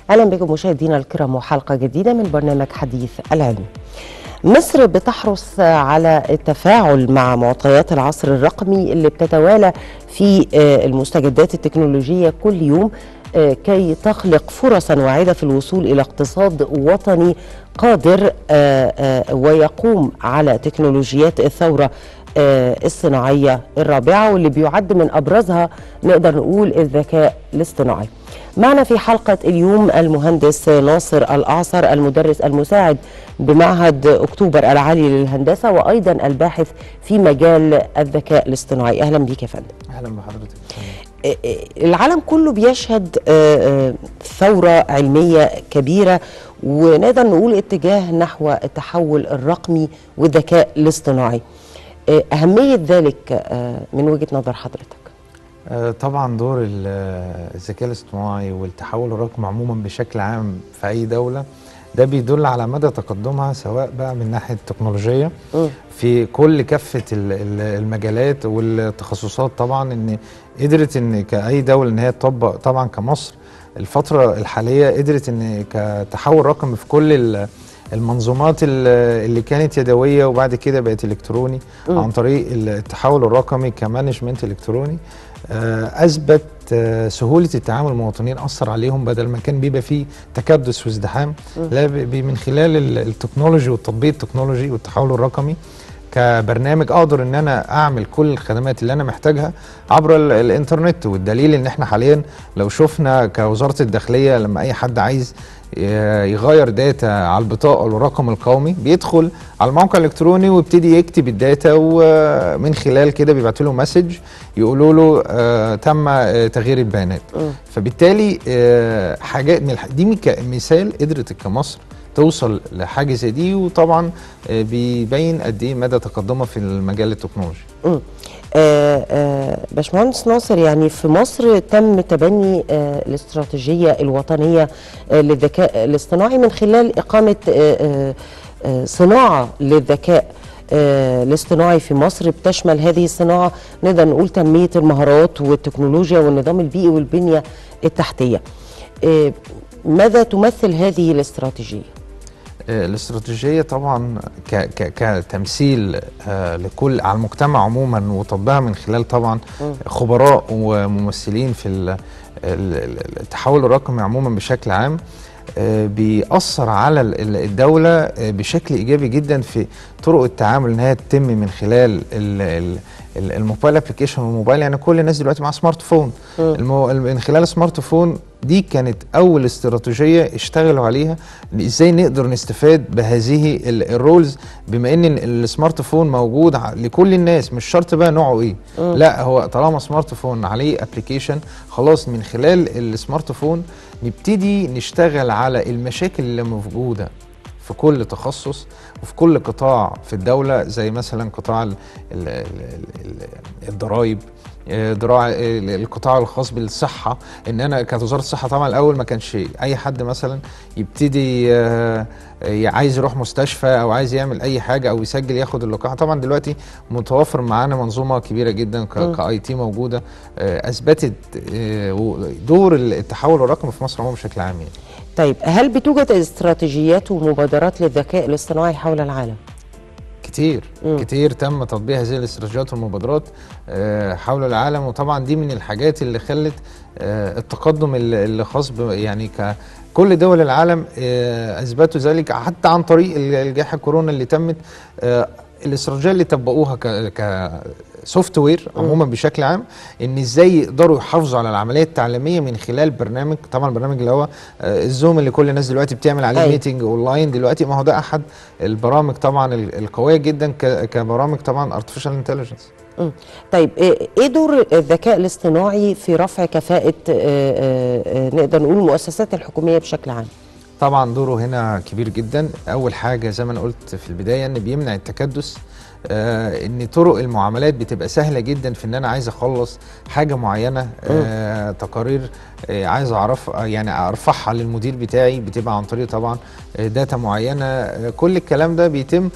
أهلا بكم مشاهدينا الكرام وحلقة جديدة من برنامج حديث العلم. مصر بتحرص على التفاعل مع معطيات العصر الرقمي اللي بتتوالى في المستجدات التكنولوجية كل يوم كي تخلق فرصا واعدة في الوصول إلى اقتصاد وطني قادر ويقوم على تكنولوجيات الثورة الصناعية الرابعة، واللي بيعد من أبرزها نقدر نقول الذكاء الاصطناعي. معنا في حلقة اليوم المهندس ناصر الأعصر، المدرس المساعد بمعهد أكتوبر العالي للهندسة وأيضا الباحث في مجال الذكاء الاصطناعي. أهلا بيك يا فندم. أهلا بحضرتك. العالم كله بيشهد ثورة علمية كبيرة، ونقدر نقول اتجاه نحو التحول الرقمي والذكاء الاصطناعي. أهمية ذلك من وجهة نظر حضرتك؟ طبعا دور الذكاء الاصطناعي والتحول الرقمي عموما بشكل عام في أي دولة ده بيدل على مدى تقدمها، سواء بقى من ناحية التكنولوجية في كل كافة المجالات والتخصصات. طبعا ان قدرت ان كأي دولة ان هي تطبق، طبعا كمصر الفترة الحالية قدرت ان كتحول رقمي في كل المنظومات اللي كانت يدوية وبعد كده بقت الكتروني عن طريق التحول الرقمي كمانجمنت الكتروني. اثبت سهولة التعامل مع المواطنين، اثر عليهم بدل ما كان بيبقى فيه تكدس وازدحام، لا من خلال التكنولوجي والتطبيق التكنولوجي والتحول الرقمي كبرنامج اقدر ان انا اعمل كل الخدمات اللي انا محتاجها عبر الانترنت. والدليل ان احنا حاليا لو شفنا كوزارة الداخلية لما اي حد عايز يغير داتا على البطاقة والرقم القومي بيدخل على الموقع الالكتروني ويبتدي يكتب الداتا، ومن خلال كده بيبعتوا له مسج يقولوا له تم تغيير البيانات. فبالتالي حاجات دي مثال قدرت كمصر توصل لحاجه زي دي، وطبعا بيبين قد ايه مدى تقدمها في المجال التكنولوجي. باشمهندس ناصر، يعني في مصر تم تبني الاستراتيجيه الوطنيه للذكاء الاصطناعي من خلال اقامه صناعه للذكاء الاصطناعي في مصر، بتشمل هذه الصناعه نقدر نقول تنميه المهارات والتكنولوجيا والنظام البيئي والبنيه التحتيه. ماذا تمثل هذه الاستراتيجية؟ الاستراتيجية طبعا كتمثيل لكل على المجتمع عموما، وطبقها من خلال طبعا خبراء وممثلين في التحول الرقمي عموما بشكل عام، بيأثر على الدولة بشكل إيجابي جدا في طرق التعامل، إنها تتم من خلال الموبايل ابلكيشن والموبايل. يعني كل الناس دلوقتي مع سمارت فون، من خلال السمارت فون دي كانت أول استراتيجية اشتغلوا عليها، إزاي نقدر نستفاد بهذه الرولز، بما إن السمارت فون موجود لكل الناس، مش شرط بقى نوعه إيه. لا، هو طالما سمارت فون عليه ابلكيشن خلاص من خلال السمارت فون نبتدي نشتغل على المشاكل اللي موجودة في كل تخصص وفي كل قطاع في الدولة، زي مثلا قطاع الضرائب، القطاع الخاص بالصحة. ان انا كوزارة الصحة طبعا الاول ما كانش اي حد مثلا يبتدي عايز يروح مستشفى او عايز يعمل اي حاجة او يسجل ياخد اللقاح. طبعا دلوقتي متوفر معانا منظومة كبيرة جدا كاي تي موجودة، اثبتت دور التحول الرقمي في مصر عموما بشكل عام. يعني طيب، هل بتوجد استراتيجيات ومبادرات للذكاء الاصطناعي حول العالم؟ كتير تم تطبيق هذه الاستراتيجيات والمبادرات حول العالم، وطبعا دي من الحاجات اللي خلت التقدم اللي خاص يعني كل دول العالم اثبتوا ذلك، حتى عن طريق جائحة كورونا اللي تمت. الاستراتيجيه اللي طبقوها كسوفت وير عموما بشكل عام، ان ازاي يقدروا يحافظوا على العمليه التعليميه من خلال برنامج، طبعا البرنامج اللي هو الزوم اللي كل الناس دلوقتي بتعمل عليه ميتنج اونلاين دلوقتي. ما هو ده احد البرامج طبعا القويه جدا كبرامج طبعا ارتفيشال انتليجنس. طيب، ايه دور الذكاء الاصطناعي في رفع كفاءه نقدر نقول المؤسسات الحكوميه بشكل عام؟ طبعا دوره هنا كبير جدا. اول حاجه زي ما انا قلت في البدايه ان بيمنع التكدس، ان طرق المعاملات بتبقى سهله جدا في ان انا عايز اخلص حاجه معينه، تقارير عايز اعرف يعني ارفعها للمدير بتاعي، بتبقى عن طريق طبعا داتا معينه. كل الكلام ده بيتم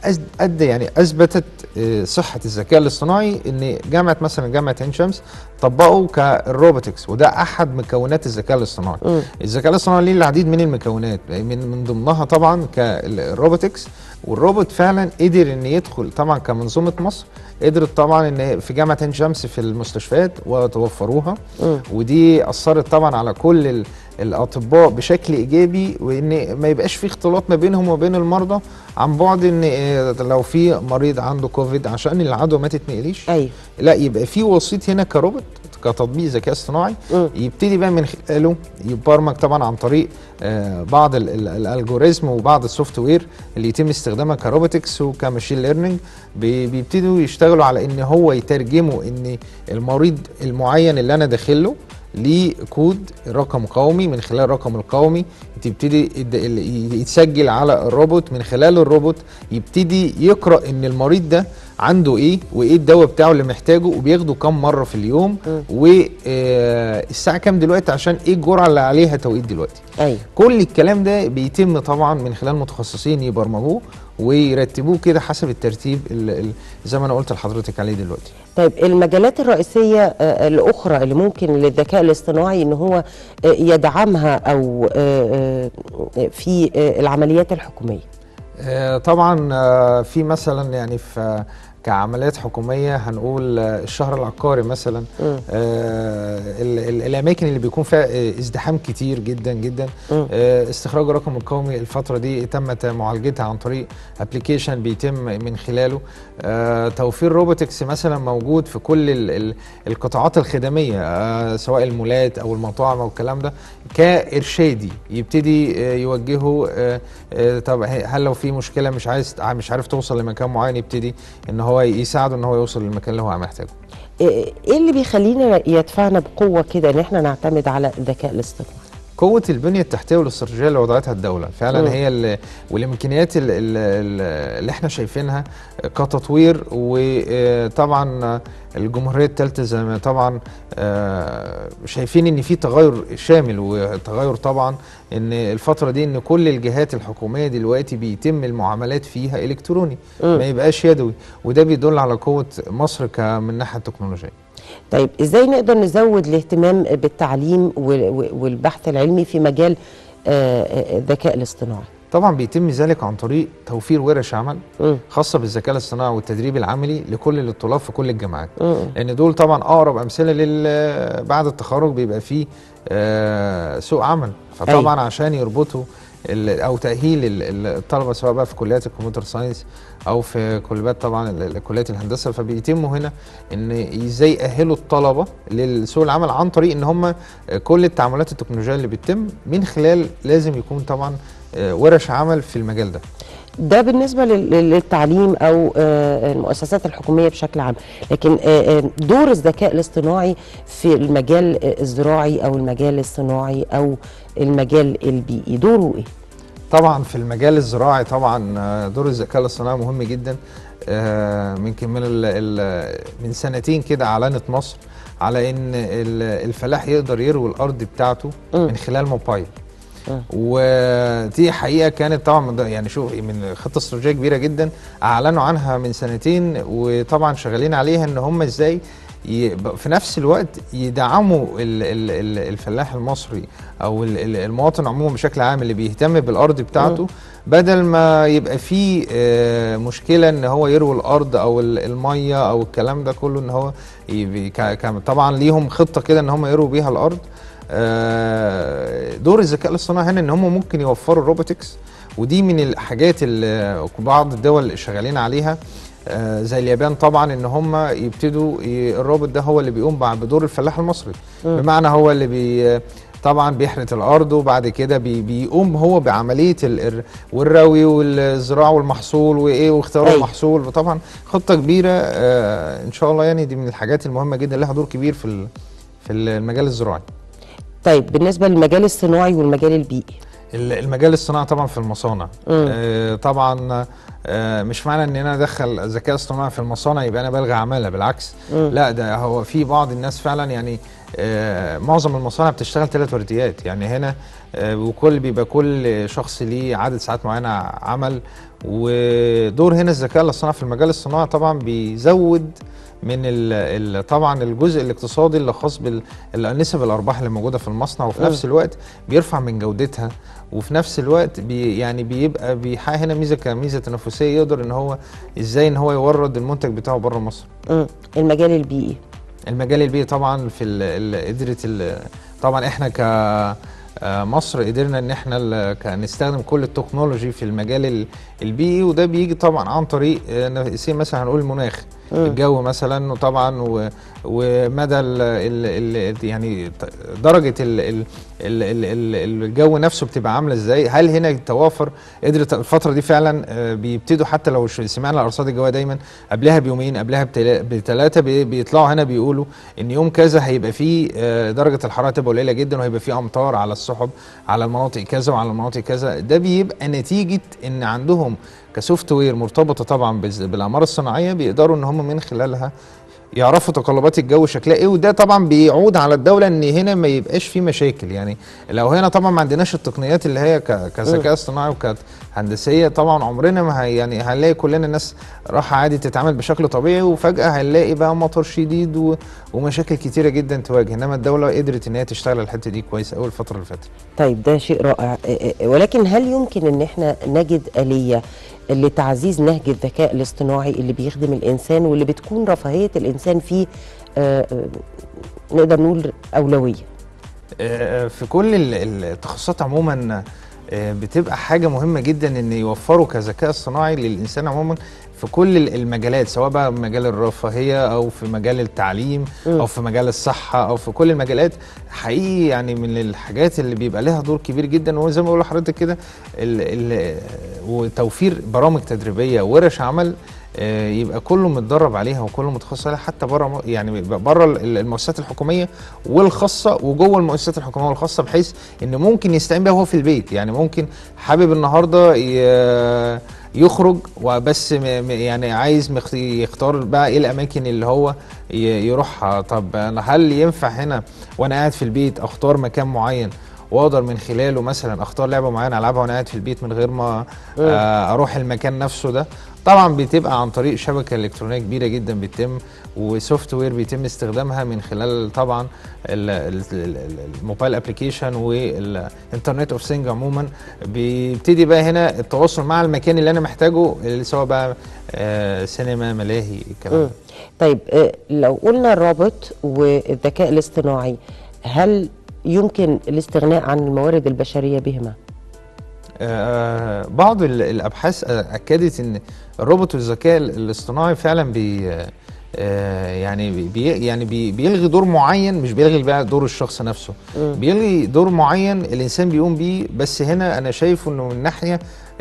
يعني اثبتت صحه الذكاء الاصطناعي ان جامعه عين شمس طبقوا كالروبوتكس، وده احد مكونات الذكاء الاصطناعي. الذكاء الاصطناعي ليه العديد من المكونات، من ضمنها طبعا كالروبوتكس. والروبوت فعلا قدر ان يدخل طبعا كمنظومه مصر، قدرت طبعا ان في جامعه عين شمس في المستشفيات وتوفروها، ودي اثرت طبعا على كل الاطباء بشكل ايجابي، وان ما يبقاش في اختلاط ما بينهم وبين المرضى عن بعد، ان لو في مريض عنده كوفيد عشان العدوى ما تتنقليش، ايوه، لا يبقى في وسيط هنا كروبوت كتطبيق ذكاء اصطناعي يبتدي بقى من خلاله يبرمج طبعا عن طريق بعض الالجوريزم وبعض السوفت وير اللي يتم استخدامها كروبوتكس وكماشين ليرنينج، بيبتدوا يشتغلوا على ان هو يترجموا ان المريض المعين اللي انا داخله ليه كود رقم قومي، من خلال الرقم القومي تبتدي يتسجل على الروبوت، من خلال الروبوت يبتدي يقرأ ان المريض ده عنده ايه وايه الدواء بتاعه اللي محتاجه وبياخده كم مره في اليوم، والساعه كام دلوقتي عشان ايه الجرعه اللي عليها توقيت دلوقتي. ايوه، كل الكلام ده بيتم طبعا من خلال متخصصين يبرمجوه ويرتبوه كده حسب الترتيب زي ما انا قلت لحضرتك عليه دلوقتي. طيب المجالات الرئيسيه الاخرى اللي ممكن للذكاء الاصطناعي ان هو يدعمها او في العمليات الحكوميه؟ طبعا في مثلا يعني في كعمليات حكوميه هنقول الشهر العقاري مثلا، الاماكن اللي بيكون فيها ازدحام كتير جدا جدا، استخراج الرقم القومي الفتره دي تمت معالجتها عن طريق ابلكيشن بيتم من خلاله. توفير روبوتكس مثلا موجود في كل القطاعات الخدميه، سواء المولات او المطاعم او الكلام ده، كارشادي يبتدي يوجهه. طب هل لو في مشكله مش عارف توصل لمكان معين، يبتدي ان هو يساعده ان هو يوصل للمكان اللي هو محتاجه. ايه اللي بيخلينا يدفعنا بقوه كده ان احنا نعتمد على الذكاء الاصطناعي؟ قوة البنية التحتية والاستراتيجية اللي وضعتها الدولة فعلا هي والامكانيات اللي احنا شايفينها كتطوير. وطبعا الجمهورية الثالثة زي ما طبعا شايفين ان في تغير شامل، وتغير طبعا ان الفترة دي ان كل الجهات الحكومية دلوقتي بيتم المعاملات فيها الكتروني، ما يبقاش يدوي، وده بيدل على قوة مصر من الناحية التكنولوجية. طيب ازاي نقدر نزود الاهتمام بالتعليم والبحث العلمي في مجال الذكاء الاصطناعي؟ طبعا بيتم ذلك عن طريق توفير ورش عمل خاصه بالذكاء الاصطناعي والتدريب العملي لكل الطلاب في كل الجامعات، لان دول طبعا اقرب امثله بعد التخرج بيبقى فيه سوق عمل، فطبعا عشان يربطوا او تاهيل الطلبه سواء بقى في كليات الكمبيوتر ساينس او في كليات طبعا كليات الهندسه، فبيتم هنا ان ازاي يأهلوا الطلبه للسوق العمل عن طريق ان هم كل التعاملات التكنولوجيه اللي بتتم من خلال لازم يكون طبعا ورش عمل في المجال ده. ده بالنسبه للتعليم او المؤسسات الحكوميه بشكل عام، لكن دور الذكاء الاصطناعي في المجال الزراعي او المجال الصناعي او المجال البيئي دوره ايه؟ طبعا في المجال الزراعي طبعا دور الذكاء الاصطناعي مهم جدا. يمكن من سنتين كده اعلنت مصر على ان الفلاح يقدر يروي الارض بتاعته من خلال موبايل، ودي حقيقه كانت طبعا يعني شوف من خطه استراتيجيه كبيره جدا اعلنوا عنها من سنتين، وطبعا شغالين عليها ان هم ازاي في نفس الوقت يدعموا الفلاح المصري او المواطن عموما بشكل عام اللي بيهتم بالارض بتاعته، بدل ما يبقى فيه مشكله ان هو يروي الارض او الميه او الكلام ده كله، ان هو طبعا ليهم خطه كده ان هم يرووا بيها الارض. دور الذكاء الاصطناعي هنا ان هم ممكن يوفروا الروبوتكس، ودي من الحاجات اللي بعض الدول شغالين عليها زي اليابان طبعا، ان هم يبتدوا الروبوت ده هو اللي بيقوم بدور الفلاح المصري، بمعنى هو اللي طبعا بيحرث الارض، وبعد كده بيقوم هو بعمليه والروي والزراعه والمحصول واختيار المحصول. وطبعا خطه كبيره ان شاء الله، يعني دي من الحاجات المهمه جدا لها دور كبير في المجال الزراعي. طيب بالنسبه للمجال الصناعي والمجال البيئي؟ المجال الصناعي طبعا في المصانع، طبعا مش معنى ان انا ادخل الذكاء الاصطناعي في المصانع يبقى انا بلغي عماله، بالعكس. لا، ده هو في بعض الناس فعلا يعني معظم المصانع بتشتغل 3 ورديات يعني هنا، بيبقى كل شخص ليه عدد ساعات معينه عمل. ودور هنا الذكاء الاصطناعي في المجال الصناعي طبعا بيزود من طبعا الجزء الاقتصادي اللي خاص بالنسب الارباح اللي موجوده في المصنع، وفي نفس الوقت بيرفع من جودتها، وفي نفس الوقت يعني بيبقى بيحقق هنا ميزه كميزه تنافسيه، يقدر ان هو ازاي ان هو يورد المنتج بتاعه بره مصر. المجال البيئي، المجال البيئي طبعا في طبعا احنا مصر قدرنا ان احنا نستخدم كل التكنولوجي في المجال البيئي، وده بيجي طبعا عن طريق مثلا هنقول المناخ، الجو مثلا، وطبعا ومدى يعني درجه الجو نفسه بتبقى عامله ازاي. هل هنا التوافر قدرت الفتره دي فعلا بيبتدوا، حتى لو سمعنا الارصاد الجويه دايما قبلها بيومين، قبلها ب3 بيطلعوا هنا بيقولوا ان يوم كذا هيبقى فيه درجه الحراره تبقى قليله جدا، وهيبقى فيه امطار على السحب على المناطق كذا وعلى المناطق كذا. ده بيبقى نتيجه ان عندهم كسوفت وير مرتبطه طبعا بالاقمار الصناعيه، بيقدروا ان هم من خلالها يعرفوا تقلبات الجو شكلها ايه، وده طبعا بيعود على الدوله ان هنا ما يبقاش في مشاكل. يعني لو هنا طبعا ما عندناش التقنيات اللي هي كذكاء اصطناعي وكهندسيه، طبعا عمرنا ما يعني هنلاقي كلنا الناس راحه عادي تتعامل بشكل طبيعي، وفجاه هنلاقي بقى مطر شديد ومشاكل كتيره جدا تواجه. انما الدوله قدرت ان هي تشتغل الحته دي كويس قوي الفتره اللي فاتت. طيب ده شيء رائع، ولكن هل يمكن ان احنا نجد آلية لتعزيز نهج الذكاء الاصطناعي اللي بيخدم الإنسان واللي بتكون رفاهية الإنسان فيه نقدر نقول أولوية؟ في كل التخصصات عموما بتبقى حاجة مهمة جدا ان يوفروا كذكاء اصطناعي للإنسان عموما في كل المجالات، سواء بقى مجال الرفاهية او في مجال التعليم او في مجال الصحة او في كل المجالات. حقيقي يعني من الحاجات اللي بيبقى لها دور كبير جدا، وزي ما بقول لحضرتك كده وتوفير برامج تدريبية وورش عمل يبقى كله متدرب عليها وكله متخصص عليها، حتى بره، يعني بره المؤسسات الحكوميه والخاصه وجوه المؤسسات الحكوميه والخاصه، بحيث ان ممكن يستعين بيها وهو في البيت. يعني ممكن حابب النهارده يخرج وبس يعني عايز يختار بقى ايه الاماكن اللي هو يروحها. طب انا هل ينفع هنا وانا قاعد في البيت اختار مكان معين واقدر من خلاله مثلا اختار لعبه معينه العبها وانا قاعد في البيت من غير ما اروح المكان نفسه ده؟ طبعا بتبقى عن طريق شبكه الكترونيه كبيره جدا بتتم، وسوفت وير بيتم استخدامها من خلال طبعا الموبايل ابلكيشن والانترنت اوف ثينج عموما. بيبتدي بقى هنا التواصل مع المكان اللي انا محتاجه، سواء بقى سينما، ملاهي، الكلام. طيب لو قلنا الرابط والذكاء الاصطناعي، هل يمكن الاستغناء عن الموارد البشرية بهما؟ بعض الابحاث اكدت ان الروبوت والذكاء الاصطناعي فعلا بيلغي دور معين، مش بيلغي بقى دور الشخص نفسه، بيلغي دور معين الانسان بيقوم بيه. بس هنا انا شايفه انه من ناحيه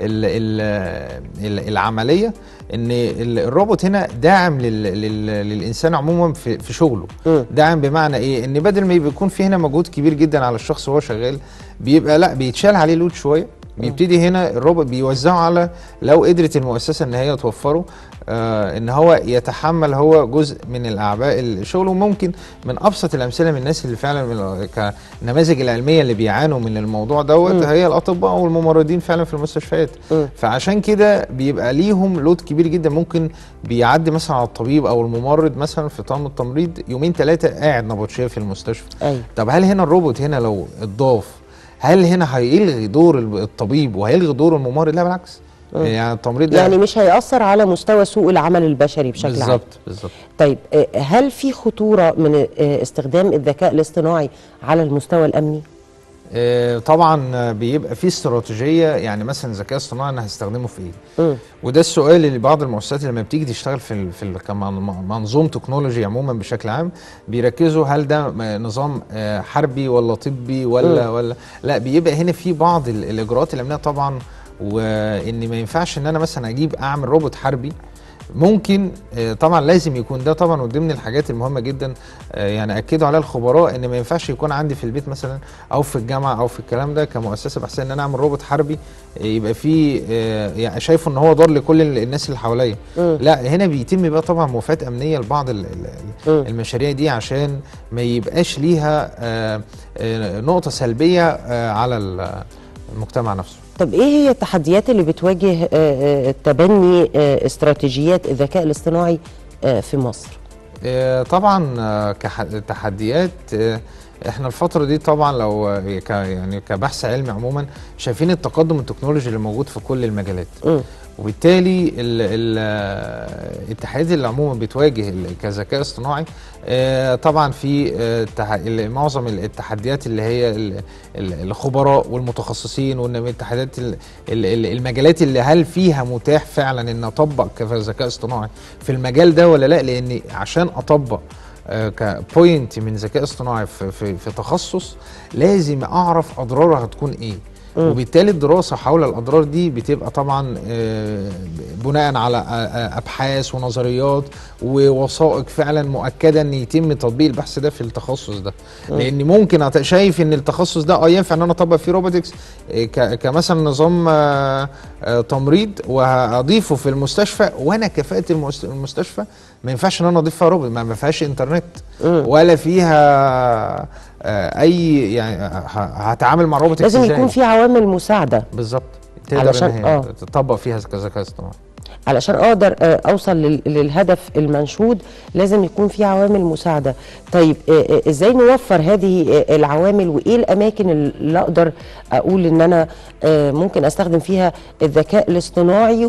العمليه، ان الروبوت هنا داعم للانسان عموما في شغله. داعم بمعنى ايه؟ ان بدل ما يكون في هنا مجهود كبير جدا على الشخص وهو شغال، بيبقى لا، بيتشال عليه لود شويه. بيبتدي هنا الروبوت بيوزعه على، لو قدرت المؤسسه ان هي توفره ان هو يتحمل هو جزء من الاعباء الشغل. وممكن من ابسط الامثله من الناس اللي فعلا كنماذج العلميه اللي بيعانوا من الموضوع دوت هي الاطباء والممرضين فعلا في المستشفيات. فعشان كده بيبقى ليهم لود كبير جدا، ممكن بيعدي مثلا على الطبيب او الممرض مثلا في طاقم التمريض 2-3 قاعد نبطشيه في المستشفى. طب هل هنا الروبوت هنا لو اتضاف، هل هنا هيلغي دور الطبيب وهيلغي دور الممرض؟ لا بالعكس، يعني التمريض يعني مش هيأثر على مستوى سوق العمل البشري بشكل عام. بالظبط. طيب هل في خطورة من استخدام الذكاء الاصطناعي على المستوى الأمني؟ طبعا بيبقى في استراتيجيه. يعني مثلا الذكاء الاصطناعي انا هستخدمه في ايه؟ وده السؤال اللي بعض المؤسسات لما بتيجي تشتغل في كمنظوم تكنولوجي عموما بشكل عام بيركزوا هل ده نظام حربي ولا طبي ولا لا. بيبقى هنا في بعض الاجراءات الامنيه طبعا، وان ما ينفعش ان انا مثلا اعمل روبوت حربي ممكن طبعا لازم يكون ده طبعا، وضمن الحاجات المهمه جدا يعني اكدوا عليها الخبراء، ان ما ينفعش يكون عندي في البيت مثلا او في الجامعه او في الكلام ده كمؤسسه بحثيه ان انا اعمل روبوت حربي يبقى فيه يعني شايفه ان هو ضار لكل الناس اللي حواليا. لا، هنا بيتم بقى طبعا موافقات امنيه لبعض المشاريع دي عشان ما يبقاش ليها نقطه سلبيه على المجتمع نفسه. طب ايه هي التحديات اللي بتواجه تبني استراتيجيات الذكاء الاصطناعي في مصر؟ طبعا كتحديات، احنا الفترة دي طبعا لو يعني كبحث علمي عموما شايفين التقدم التكنولوجي اللي موجود في كل المجالات. وبالتالي التحديات اللي عموما بتواجه كذكاء اصطناعي طبعا في معظم التحديات اللي هي الخبراء والمتخصصين، وان التحديات المجالات اللي هل فيها متاح فعلا ان اطبق كذكاء اصطناعي في المجال ده ولا لا، لان عشان اطبق كبوينت من ذكاء اصطناعي في تخصص لازم اعرف اضرارها هتكون ايه. وبالتالي الدراسه حول الاضرار دي بتبقى طبعا بناء على ابحاث ونظريات ووثائق فعلا مؤكده ان يتم تطبيق البحث ده في التخصص ده. لان ممكن شايف ان التخصص ده ينفع ان انا اطبق فيه روبوتكس كمثلا نظام تمريض وهضيفه في المستشفى، وانا كفاءه المستشفى ما ينفعش ان انا اضيف فيها روبوت، ما فيهاش انترنت ولا فيها اي يعني هتعامل مع روبوت لازم يكون في عوامل مساعده بالظبط تقدر ان هي تطبق فيها كذكاء اصطناعي. علشان اقدر اوصل للهدف المنشود لازم يكون في عوامل مساعده. طيب ازاي نوفر هذه العوامل، وايه الاماكن اللي اقدر اقول ان انا ممكن استخدم فيها الذكاء الاصطناعي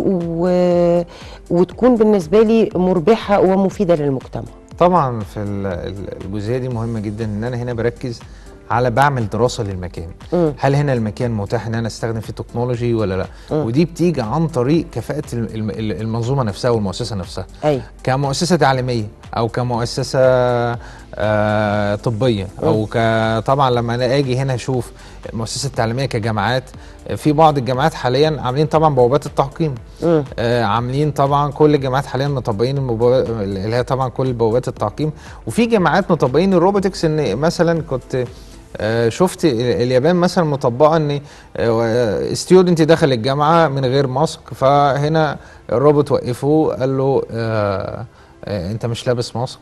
وتكون بالنسبه لي مربحه ومفيده للمجتمع؟ طبعا في الجزئيه دي مهمه جدا ان انا هنا بركز على بعمل دراسه للمكان. هل هنا المكان متاح ان انا استخدم فيه تكنولوجي ولا لا؟ ودي بتيجي عن طريق كفاءه المنظومه نفسها والمؤسسه نفسها. كمؤسسه تعليميه او كمؤسسه طبيه او طبعا لما انا اجي هنا اشوف المؤسسه التعليميه كجامعات، في بعض الجامعات حاليا عاملين طبعا بوابات التعقيم. عاملين طبعا كل الجامعات حاليا مطبقين اللي هي طبعا كل بوابات التعقيم، وفي جامعات مطبقين الروبوتكس. ان مثلا كنت شفت اليابان مثلا مطبقه ان ستودنت دخل الجامعه من غير ماسك، فهنا الروبوت وقفه قال له انت مش لابس ماسك،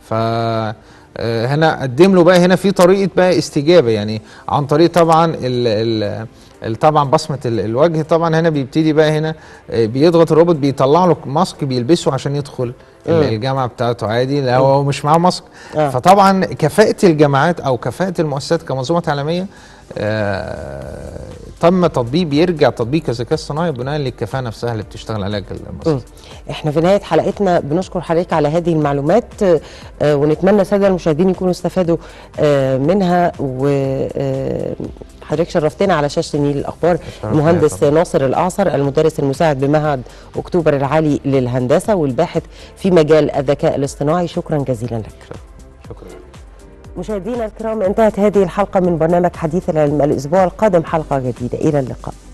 فهنا قدم له بقى هنا في طريقه بقى استجابه، يعني عن طريق طبعا طبعا بصمه الوجه. طبعا هنا بيبتدي بقى هنا بيضغط الروبوت بيطلع له ماسك بيلبسه عشان يدخل الجامعه بتاعته عادي لو هو مش معاه ماسك. فطبعا كفاءه الجامعات او كفاءه المؤسسات كمنظومه تعليميه تم تطبيق، بيرجع تطبيق الذكاء الصناعي بناء للكفاءه نفسها اللي بتشتغل عليها المؤسسه. احنا في نهايه حلقتنا بنشكر حضرتك على هذه المعلومات، ونتمنى الساده المشاهدين يكونوا استفادوا منها. حضرتك شرفتنا على شاشه النيل الاخبار. المهندس ناصر الاعصر، المدرس المساعد بمعهد اكتوبر العالي للهندسه والباحث في مجال الذكاء الاصطناعي، شكرا جزيلا لك. شكرا. مشاهدينا الكرام، انتهت هذه الحلقه من برنامج حديث العلم. الاسبوع القادم حلقه جديده، الى اللقاء.